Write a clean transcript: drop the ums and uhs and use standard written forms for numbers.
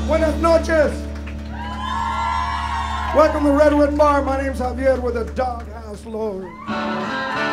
Buenas noches. Welcome to Redwood Bar. My name's Javier with the Doghouse Lords.